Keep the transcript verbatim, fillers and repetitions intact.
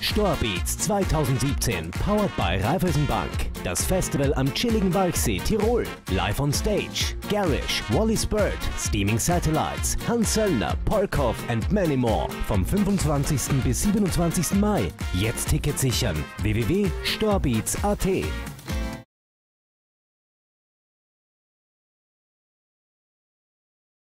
Storbeats zweitausendsiebzehn, powered by Raiffeisenbank. Das Festival am chilligen Walchsee, Tirol. Live on stage. Garish, Wally Spurt, Steaming Satellites, Hans Söllner, Polkov and many more. Vom fünfundzwanzigsten bis siebenundzwanzigsten Mai. Jetzt Tickets sichern. w w w punkt storbeats punkt a t